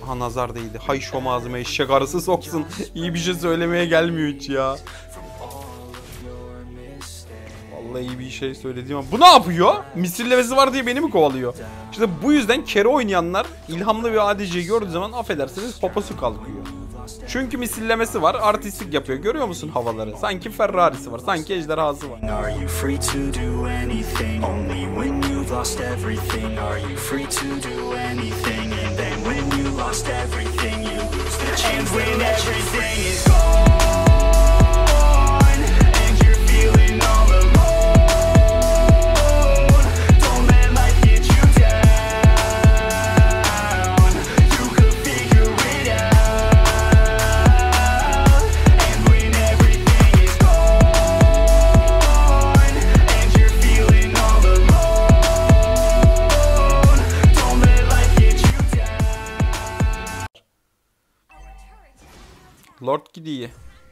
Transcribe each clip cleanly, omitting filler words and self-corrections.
Ha, nazar değdi. Hay şom ağzıma eşek arısı soksun. İyi bir şey söylemeye gelmiyor hiç ya. Vallahi iyi bir şey söylediğim ama. Bu ne yapıyor? Misillemesi var diye beni mi kovalıyor? İşte bu yüzden kere oynayanlar ilhamlı bir ADC'yi gördüğü zaman affedersiniz poposu kalkıyor. Çünkü misillemesi var, artistlik yapıyor. Görüyor musun havaları? Sanki Ferrari'si var, sanki ejderhası var. Lord gidiyor.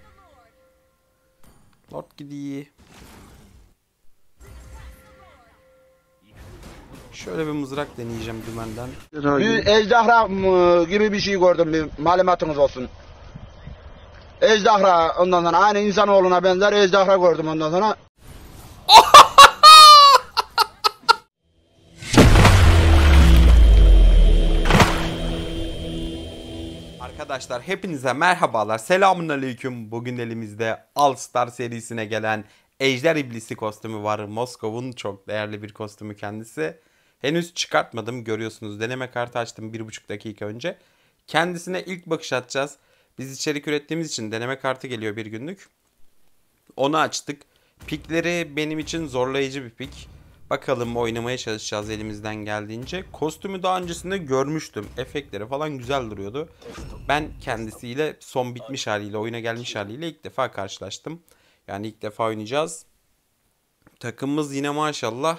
Lord gidiyor. Şöyle bir mızrak deneyeceğim dümenden. Bir ejderha gibi bir şey gördüm, bir malumatınız olsun. Ejderha, ondan sonra aynı insanoğluna benzer ejderha gördüm ondan sonra. Arkadaşlar hepinize merhabalar. Selamünaleyküm. Bugün elimizde All Star serisine gelen Ejder İblisi kostümü var. Moskov'un çok değerli bir kostümü kendisi. Henüz çıkartmadım. Görüyorsunuz, deneme kartı açtım 1,5 dakika önce. Kendisine ilk bakış atacağız. Biz içerik ürettiğimiz için deneme kartı geliyor bir günlük. Onu açtık. Pikleri benim için zorlayıcı bir pik. Bakalım, oynamaya çalışacağız elimizden geldiğince. Kostümü daha öncesinde görmüştüm. Efektleri falan güzel duruyordu. Ben kendisiyle son bitmiş haliyle, oyuna gelmiş haliyle ilk defa karşılaştım. Yani ilk defa oynayacağız. Takımımız yine maşallah.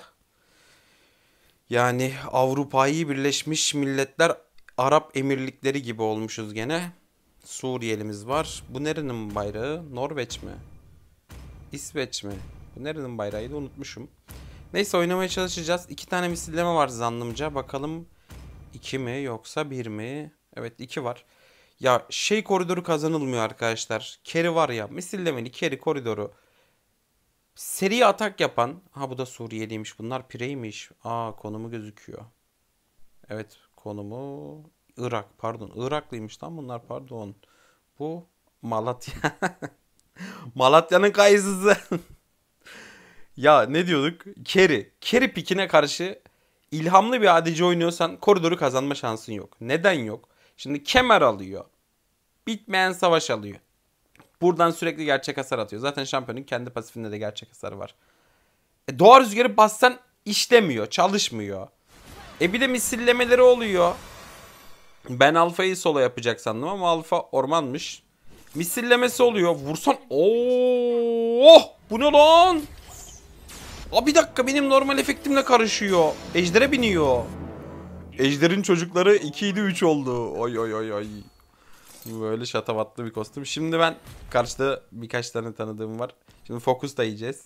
Yani Avrupa'yı Birleşmiş Milletler Arap Emirlikleri gibi olmuşuz gene. Suriyelimiz var. Bu nerenin bayrağı? Norveç mi? İsveç mi? Bu nerenin bayrağıydı, unutmuşum. Neyse, oynamaya çalışacağız. 2 tane misilleme var zannımca. Bakalım 2 mi yoksa 1 mi? Evet, 2 var. Ya koridoru kazanılmıyor arkadaşlar. Carry var ya, misillemeli carry koridoru. Seri atak yapan. Ha, bu da Suriyeliymiş. Bunlar pireymiş. Aa, konumu gözüküyor. Evet, konumu Irak, pardon. Iraklıymış lan bunlar, pardon. Bu Malatya. Malatya'nın kayısısı. Ya ne diyorduk? Carry. Carry pikine karşı ilhamlı bir ADC oynuyorsan koridoru kazanma şansın yok. Neden yok? Şimdi kemer alıyor. Bitmeyen savaş alıyor. Buradan sürekli gerçek hasar atıyor. Zaten şampiyonun kendi pasifinde de gerçek hasarı var. Doğa rüzgarı bassan işlemiyor, çalışmıyor. Bir de misillemeleri oluyor. Ben alfayı solo yapacak sandım ama alfa ormanmış. Misillemesi oluyor. Vursan. Oh! Bu ne lan? Aa, bir dakika, benim normal efektimle karışıyor. Ejder'e biniyor. Ejder'in çocukları 2 idi 3 oldu. Oy oy oy oy. Böyle şatavatlı bir kostüm. Şimdi ben karşıda birkaç tane tanıdığım var. Şimdi fokus da yiyeceğiz.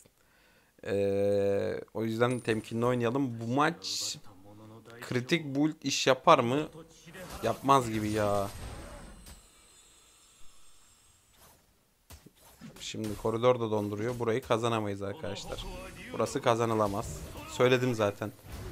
O yüzden temkinli oynayalım. Bu maç kritik build iş yapar mı? Yapmaz gibi ya. Şimdi koridor da donduruyor. Burayı kazanamayız arkadaşlar. Burası kazanılamaz. Söyledim zaten.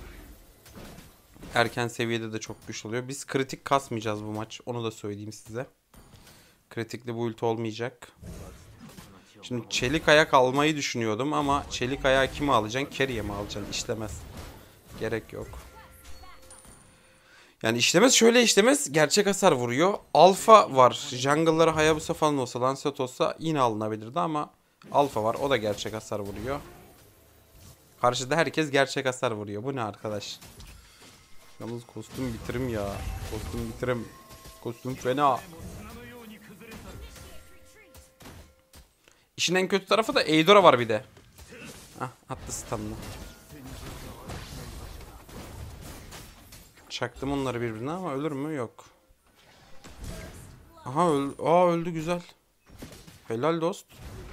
Erken seviyede de çok güçlü oluyor. Biz kritik kasmayacağız bu maç. Onu da söyleyeyim size. Kritikli build olmayacak. Şimdi çelik ayak almayı düşünüyordum ama çelik ayağı kime alacaksın? Carry'e mi alacaksın? İşlemez. Gerek yok. Yani işlemez, şöyle işlemez. Gerçek hasar vuruyor. Alfa var. Jungle'ları Hayabusa falan olsa, Lancelot olsa yine alınabilirdi ama alfa var. O da gerçek hasar vuruyor. Karşıda herkes gerçek hasar vuruyor. Bu ne arkadaş? Yalnız kostüm bitirim ya. Kostüm bitirim. Kostüm fena. İşin en kötü tarafı da Eidora var bir de. Hah, attı stun'ını. Çaktım onları birbirine ama ölür mü? Yok. Aha öldü, güzel. Helal dost.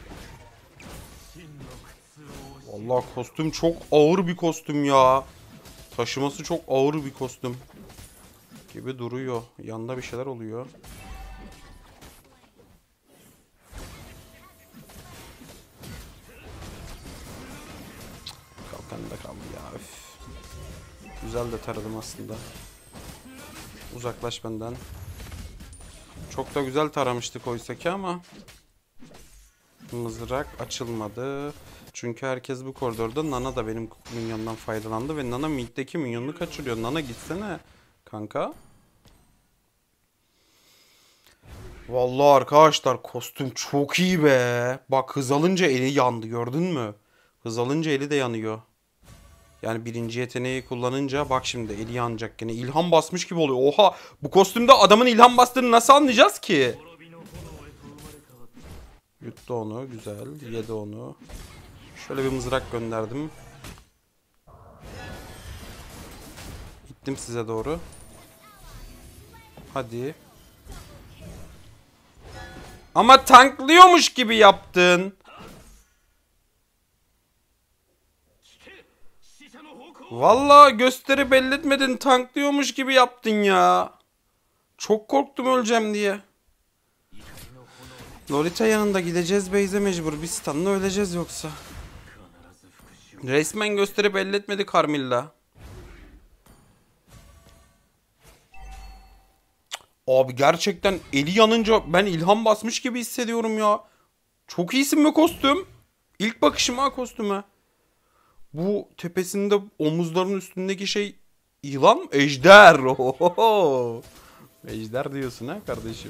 Vallahi kostüm çok ağır bir kostüm ya. Taşıması çok ağır bir kostüm. Gibi duruyor. Yanında bir şeyler oluyor. Kalkan da kaldı ya. Üf. Güzel de taradım aslında. Uzaklaş benden. Çok da güzel taramıştık oysa ki ama mızrak açılmadı. Çünkü herkes bu koridorda. Nana da benim minyondan faydalandı ve Nana mid'deki minyonunu kaçırıyor. Nana gitsene kanka. Vallahi arkadaşlar kostüm çok iyi be. Bak hız alınca eli yandı, gördün mü? Hız alınca eli de yanıyor. Yani birinci yeteneği kullanınca bak şimdi eli yanacak gene. İlham basmış gibi oluyor. Oha, bu kostümde adamın ilham bastığını nasıl anlayacağız ki? Yuttu onu, güzel. Yedi onu. Şöyle bir mızrak gönderdim. Gittim size doğru. Hadi. Ama tanklıyormuş gibi yaptın. Vallahi gösteri belli etmedin, tanklıyormuş gibi yaptın ya. Çok korktum öleceğim diye. Lolita yanında gideceğiz base'e mecbur. Biz stun'la öleceğiz yoksa. Resmen gösteri belli etmedi Carmilla. Abi gerçekten eli yanınca ben ilham basmış gibi hissediyorum ya. Çok iyisin be kostüm. İlk bakışım ha kostüme. Bu tepesinde omuzların üstündeki şey yılan mı? Ejder. Ohoho. Ejder diyorsun ha kardeşim.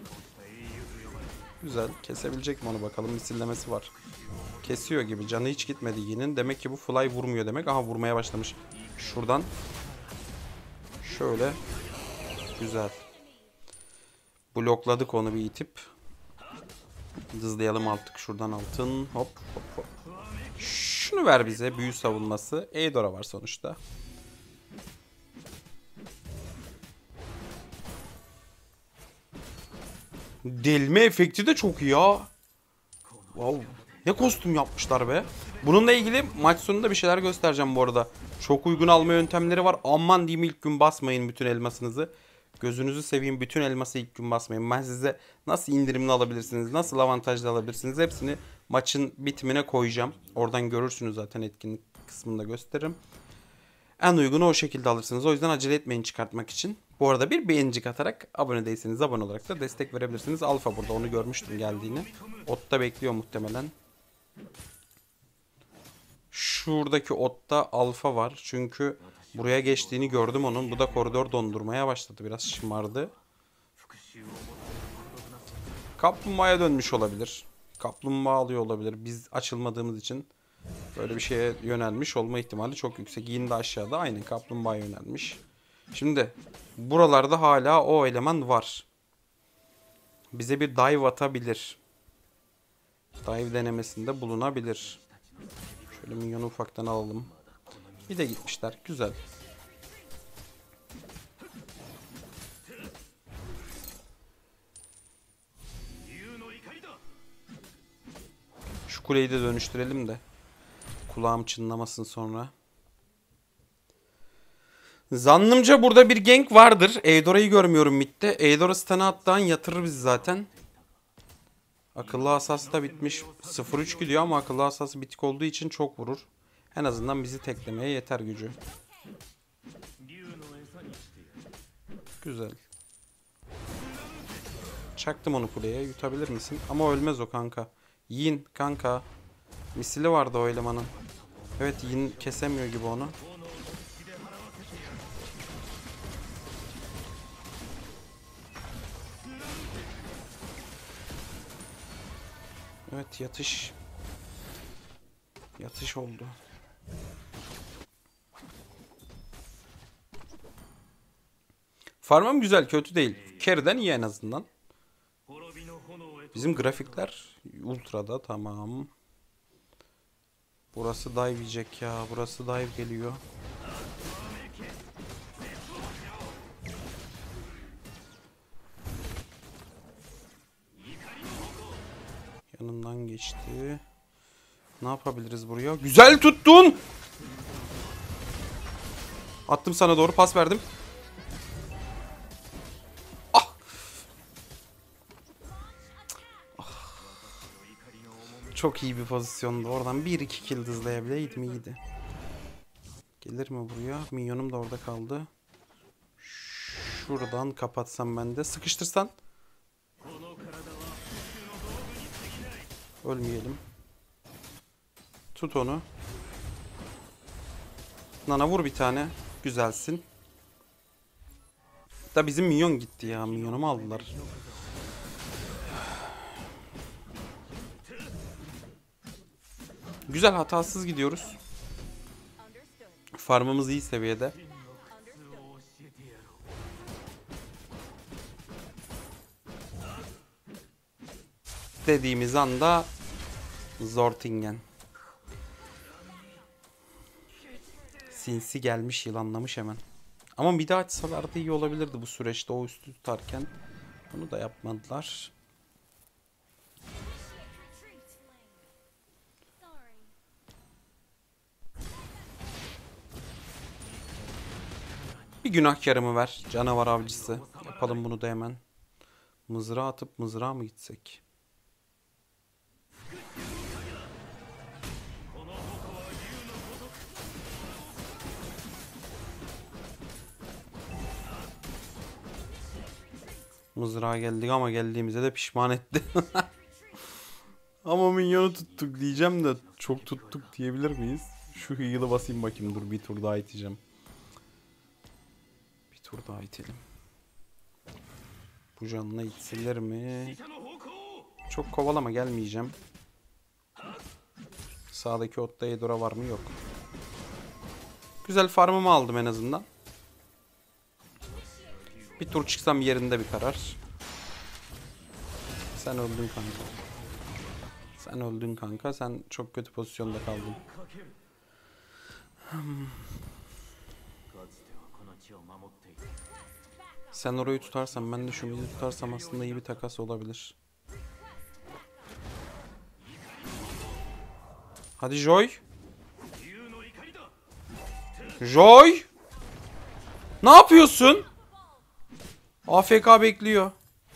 Güzel. Kesebilecek mi onu bakalım. Misillemesi var. Kesiyor gibi. Canı hiç gitmedi yine. Demek ki bu fly vurmuyor demek. Aha vurmaya başlamış. Şuradan. Şöyle. Güzel. Blokladık onu bir itip. Hızlayalım artık şuradan altın. Hop hop hop. Şunu ver bize. Büyü savunması. Eidora var sonuçta. Delme efekti de çok iyi ya. Wow. Ne kostüm yapmışlar be. Bununla ilgili maç sonunda bir şeyler göstereceğim bu arada. Çok uygun alma yöntemleri var. Aman diyeyim ilk gün basmayın bütün elmasınızı. Gözünüzü seveyim, bütün elması ilk gün basmayın. Ben size nasıl indirimli alabilirsiniz, nasıl avantajlı alabilirsiniz hepsini maçın bitimine koyacağım. Oradan görürsünüz zaten, etkinlik kısmında gösteririm. En uygunu o şekilde alırsınız. O yüzden acele etmeyin çıkartmak için. Bu arada bir beğenicik atarak, abone değilseniz abone olarak da destek verebilirsiniz. Alfa burada, onu görmüştüm geldiğini. Otta bekliyor muhtemelen. Şuradaki otta alfa var. Çünkü buraya geçtiğini gördüm onun. Bu da koridor dondurmaya başladı. Biraz şımardı. Kaplumbağaya dönmüş olabilir. Kaplumbağa alıyor olabilir. Biz açılmadığımız için böyle bir şeye yönelmiş olma ihtimali çok yüksek. Yine de aşağıda aynen kaplumbağaya yönelmiş. Şimdi buralarda hala o eleman var. Bize bir dive atabilir. Dive denemesinde bulunabilir. Şöyle minyonu ufaktan alalım. Bir de gitmişler. Güzel. Şu kuleyi de dönüştürelim de kulağım çınlamasın sonra. Zannımca burada bir gank vardır. Eidora'yı görmüyorum midde. Eidora stun'ı attan yatırır bizi zaten. Akıllı asası da bitmiş. 0-3 gidiyor ama akıllı asası bitik olduğu için çok vurur. En azından bizi teklemeye yeter gücü. Güzel. Çaktım onu kuleye. Yutabilir misin? Ama ölmez o kanka. Yin kanka. Misili vardı o elemanın. Evet, Yin kesemiyor gibi onu. Evet, yatış. Yatış oldu. Farmım güzel, kötü değil. Carry'den iyi en azından. Bizim grafikler ultra'da, tamam. Burası dive yiyecek ya. Burası dive geliyor. Yanından geçti. Ne yapabiliriz buraya? Güzel tuttun. Attım sana doğru, pas verdim. Çok iyi bir pozisyonda. Oradan 1-2 kill hızlayabileydim iyiydi. Gelir mi buraya? Minyonum da orada kaldı. Şuradan kapatsam ben de. Sıkıştırsan. Ölmeyelim. Tut onu. Nana vur bir tane. Güzelsin. Da bizim minyon gitti ya. Minyonumu aldılar. Güzel, hatasız gidiyoruz. Farmımız iyi seviyede. Dediğimiz anda Zortingen. Sinsi gelmiş, yılanlamış hemen. Ama bir daha açsalardı iyi olabilirdi bu süreçte, o üstü tutarken. Bunu da yapmadılar. Bir günahkarımı ver. Canavar avcısı. Yapalım bunu da hemen. Mızrağı atıp mızrağa mı gitsek? Mızrağa geldik ama geldiğimize de pişman etti. Ama minyonu tuttuk diyeceğim de çok tuttuk diyebilir miyiz? Şu heal'ı basayım bakayım, dur bir tur daha iteceğim. Bir tur daha itelim. Bu canına itsilir mi? Çok kovalama, gelmeyeceğim. Sağdaki otta Edora var mı? Yok. Güzel farmımı aldım en azından. Bir tur çıksam yerinde bir karar. Sen öldün kanka. Sen öldün kanka. Sen çok kötü pozisyonda kaldın. Sen orayı tutarsan, ben de şu midi tutarsam aslında iyi bir takas olabilir. Hadi Joy. Joy. Ne yapıyorsun? AFK bekliyor.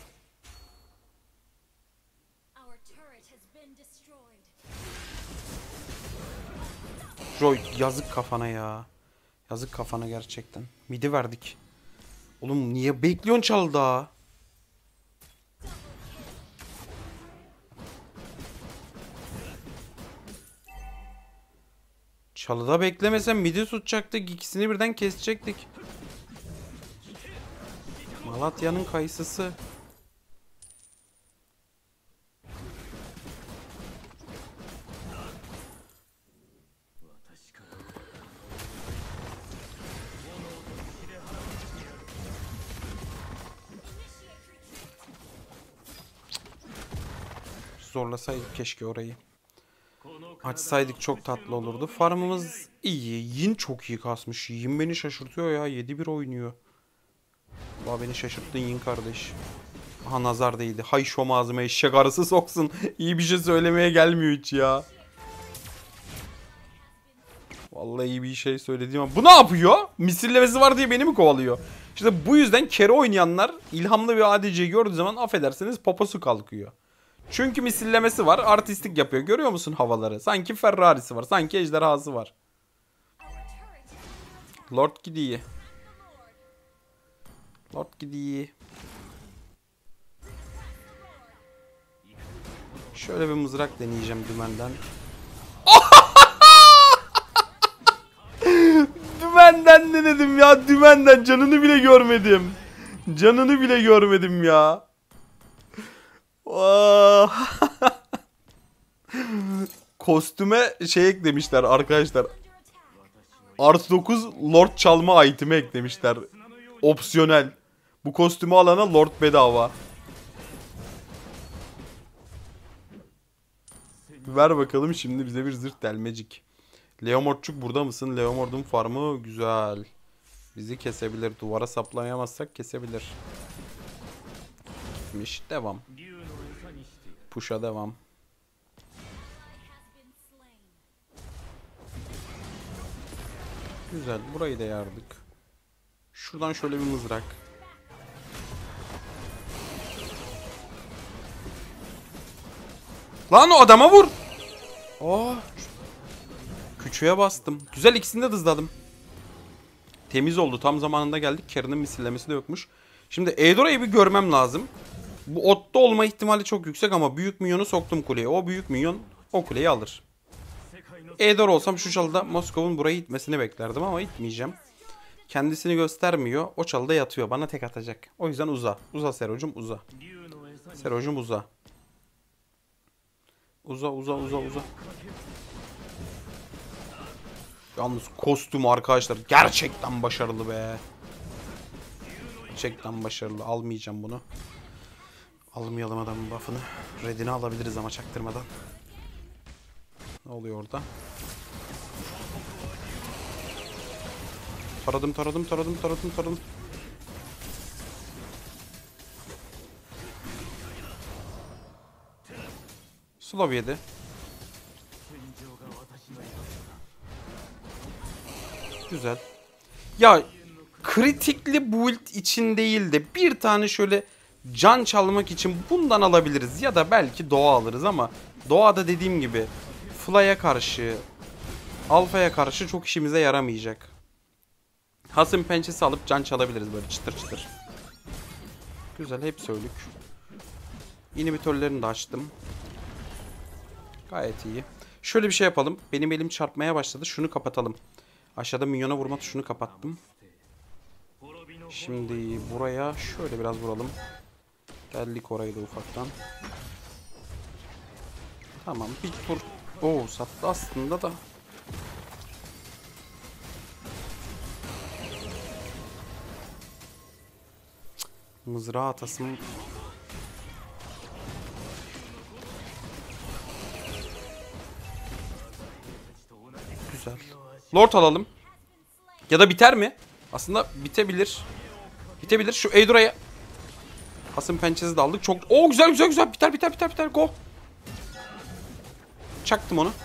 Joy, yazık kafana ya. Yazık kafana gerçekten. Midi verdik. Oğlum niye bekliyorsun çal daha? Çalıda beklemesen midi tutacaktık. İkisini birden kesecektik. Malatya'nın kayısısı. Zorlasaydık keşke orayı. Açsaydık çok tatlı olurdu. Farmımız iyi. Yin çok iyi kasmış. Yin beni şaşırtıyor ya. 7-1 oynuyor. Valla beni şaşırttın Yin kardeş. Aha nazar değdi. Hay şom ağzıma eşek arısı soksun. İyi bir şey söylemeye gelmiyor hiç ya. Vallahi iyi bir şey söylediğim ama bu ne yapıyor? Misillemesi var diye beni mi kovalıyor? İşte bu yüzden kere oynayanlar ilhamlı bir ADC gördüğü zaman affederseniz poposu kalkıyor. Çünkü misillemesi var, artistik yapıyor. Görüyor musun havaları? Sanki Ferrari'si var, sanki ejderhası var. Lord gidiyor. Lord gidiyor. Şöyle bir mızrak deneyeceğim dümenden. Dümenden denedim ya, dümenden. Canını bile görmedim. Canını bile görmedim ya. Kostüme şey eklemişler arkadaşlar. Art 9 Lord çalma itemi eklemişler. Opsiyonel. Bu kostümü alana Lord bedava. Ver bakalım şimdi bize bir zırt delmecik. Leomordçuk burada mısın? Leomord'un farmı güzel. Bizi kesebilir. Duvara saplayamazsak kesebilir. Gitmiş. Devam. Push'a devam. Güzel. Burayı da yardık. Şuradan şöyle bir mızrak. Lan o adama vur. Oh. Küçüğe bastım. Güzel, ikisini de hızladım. Temiz oldu. Tam zamanında geldik. Karin'in misillemesi de yokmuş. Şimdi Eudora'yı bir görmem lazım. Bu otta olma ihtimali çok yüksek ama büyük minyonu soktum kuleye. O büyük minyon o kuleyi alır. Eudora olsam şu çalıda Moskov'un burayı itmesini beklerdim ama itmeyeceğim. Kendisini göstermiyor. O çalıda yatıyor. Bana tek atacak. O yüzden uza. Uza Serocum, uza. Serocum uza. Uza uza uza uza. Yalnız kostüm arkadaşlar gerçekten başarılı be. Gerçekten başarılı. Almayacağım bunu. Almayalım adamın buff'ını. Red'ini alabiliriz ama çaktırmadan. Ne oluyor orada? Taradım taradım taradım taradım taradım. Slav yedi. Güzel. Ya kritikli build için değil de bir tane şöyle can çalmak için bundan alabiliriz. Ya da belki doğa alırız ama doğada dediğim gibi Fly'a karşı, Alpha'ya karşı çok işimize yaramayacak. Hasım pençesi alıp can çalabiliriz böyle çıtır çıtır. Güzel, hepsi ölük. İnhibitörlerini de açtım. Gayet iyi. Şöyle bir şey yapalım. Benim elim çarpmaya başladı. Şunu kapatalım. Aşağıda minyona vurma tuşunu kapattım. Şimdi buraya şöyle biraz vuralım. Geldik orayı da ufaktan. Tamam, bir tur. Oo, sattı aslında da. Mızrağı atasım. Güzel. Lord alalım. Ya da biter mi? Aslında bitebilir. Bitebilir. Şu Eudora'ya. Hasım pençesi de aldık. Çok. Oo, güzel güzel güzel. Biter biter biter biter. Go. Çaktım onu.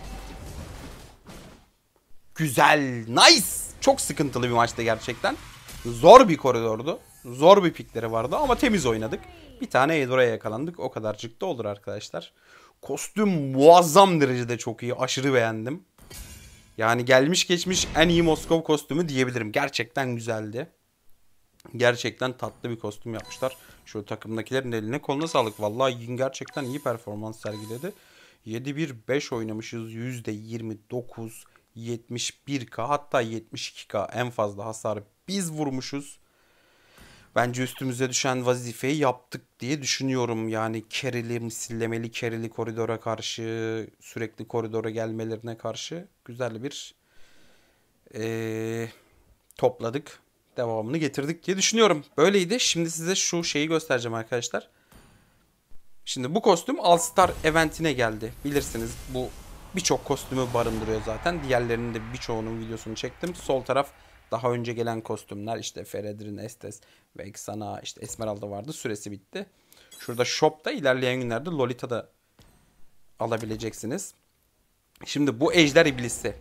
Güzel. Nice. Çok sıkıntılı bir maçtı gerçekten. Zor bir koridordu. Zor bir pikleri vardı ama temiz oynadık. Bir tane Eudora'ya yakalandık. O kadarcık da olur arkadaşlar. Kostüm muazzam derecede çok iyi. Aşırı beğendim. Yani gelmiş geçmiş en iyi Moskov kostümü diyebilirim. Gerçekten güzeldi. Gerçekten tatlı bir kostüm yapmışlar. Şu takımdakilerin eline koluna sağlık. Vallahi Yin gerçekten iyi performans sergiledi. 7-1-5 oynamışız. %29, 71k hatta 72k en fazla hasarı biz vurmuşuz. Bence üstümüze düşen vazifeyi yaptık diye düşünüyorum. Yani kerili, misillemeli kerili koridora karşı, sürekli koridora gelmelerine karşı güzel bir topladık. Devamını getirdik diye düşünüyorum. Böyleydi. Şimdi size şu şeyi göstereceğim arkadaşlar. Şimdi bu kostüm All Star eventine geldi. Bilirsiniz bu birçok kostümü barındırıyor zaten. Diğerlerinin de birçoğunun videosunu çektim. Sol taraf daha önce gelen kostümler. İşte Feredrin, Estes ve Exana, işte Esmeralda vardı. Süresi bitti. Şurada shop'ta ilerleyen günlerde Lolita'da alabileceksiniz. Şimdi bu Ejder İblisi.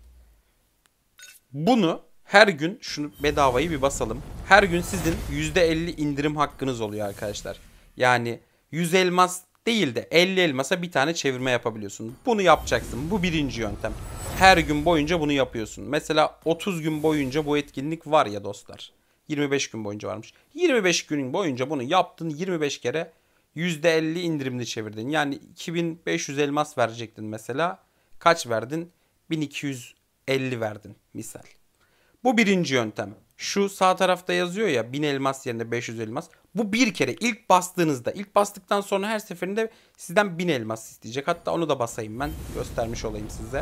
Bunu her gün şunu bedavayı bir basalım. Her gün sizin %50 indirim hakkınız oluyor arkadaşlar. Yani 100 elmas değil de 50 elmasa bir tane çevirme yapabiliyorsun. Bunu yapacaksın. Bu birinci yöntem. Her gün boyunca bunu yapıyorsun. Mesela 30 gün boyunca bu etkinlik var ya dostlar. 25 gün boyunca varmış. 25 gün boyunca bunu yaptın. 25 kere %50 indirimli çevirdin. Yani 2500 elmas verecektin mesela. Kaç verdin? 1250 verdin misal. Bu birinci yöntem. Şu sağ tarafta yazıyor ya 1000 elmas yerine 500 elmas. Bu bir kere ilk bastığınızda, ilk bastıktan sonra her seferinde sizden 1000 elmas isteyecek. Hatta onu da basayım ben. Göstermiş olayım size.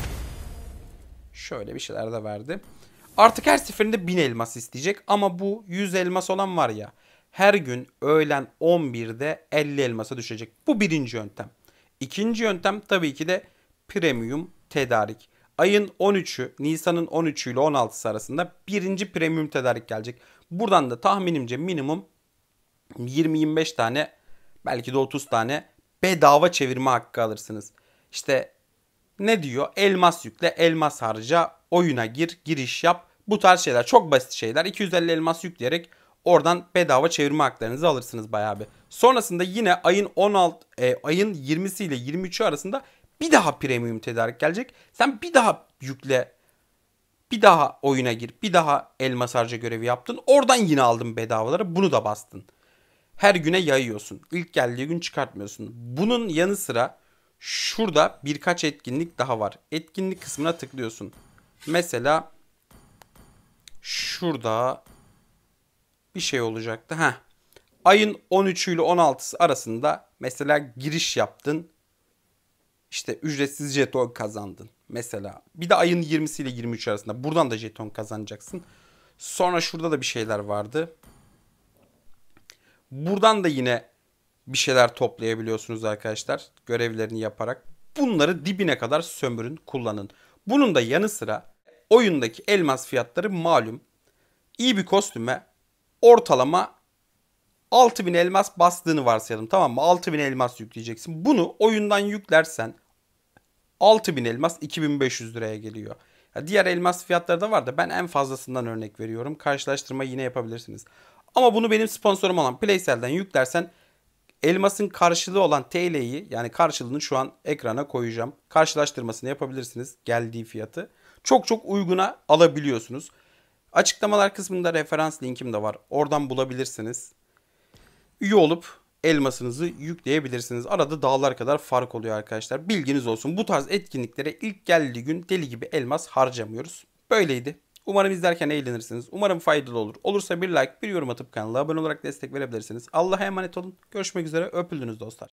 Şöyle bir şeyler de verdi. Artık her seferinde 1000 elmas isteyecek. Ama bu 100 elmas olan var ya. Her gün öğlen 11'de 50 elmasa düşecek. Bu birinci yöntem. İkinci yöntem tabii ki de premium tedarik. Ayın 13'ü, Nisan'ın 13'ü ile 16'sı arasında birinci premium tedarik gelecek. Buradan da tahminimce minimum 20-25 tane, belki de 30 tane bedava çevirme hakkı alırsınız. İşte ne diyor? Elmas yükle, elmas harca, oyuna gir, giriş yap. Bu tarz şeyler, çok basit şeyler. 250 elmas yükleyerek oradan bedava çevirme haklarınızı alırsınız bayağı bir. Sonrasında yine ayın 20'si ile 23'ü arasında Bir daha premium tedarik gelecek. Sen bir daha yükle. Bir daha oyuna gir. Bir daha elmas harca görevi yaptın. Oradan yine aldın bedavaları. Bunu da bastın. Her güne yayıyorsun. İlk geldiği gün çıkartmıyorsun. Bunun yanı sıra şurada birkaç etkinlik daha var. Etkinlik kısmına tıklıyorsun. Mesela şurada bir şey olacaktı. Ayın 13'ü ile 16'sı arasında mesela giriş yaptın. İşte ücretsiz jeton kazandın. Mesela bir de ayın 20'si ile 23 arasında buradan da jeton kazanacaksın. Sonra şurada da bir şeyler vardı. Buradan da yine bir şeyler toplayabiliyorsunuz arkadaşlar. Görevlerini yaparak. Bunları dibine kadar sömürün, kullanın. Bunun da yanı sıra oyundaki elmas fiyatları malum. İyi bir kostüme ortalama 6000 elmas bastığını varsayalım, tamam mı? 6000 elmas yükleyeceksin. Bunu oyundan yüklersen 6000 elmas 2500 liraya geliyor. Ya diğer elmas fiyatları da var da ben en fazlasından örnek veriyorum. Karşılaştırma yine yapabilirsiniz. Ama bunu benim sponsorum olan PlaySell'den yüklersen elmasın karşılığı olan TL'yi, yani karşılığını şu an ekrana koyacağım. Karşılaştırmasını yapabilirsiniz geldiği fiyatı. Çok çok uyguna alabiliyorsunuz. Açıklamalar kısmında referans linkim de var. Oradan bulabilirsiniz. Üye olup elmasınızı yükleyebilirsiniz. Arada dağlar kadar fark oluyor arkadaşlar. Bilginiz olsun. Bu tarz etkinliklere ilk geldiği gün deli gibi elmas harcamıyoruz. Böyleydi. Umarım izlerken eğlenirsiniz. Umarım faydalı olur. Olursa bir like, bir yorum atıp kanala abone olarak destek verebilirsiniz. Allah'a emanet olun. Görüşmek üzere. Öpüldünüz dostlar.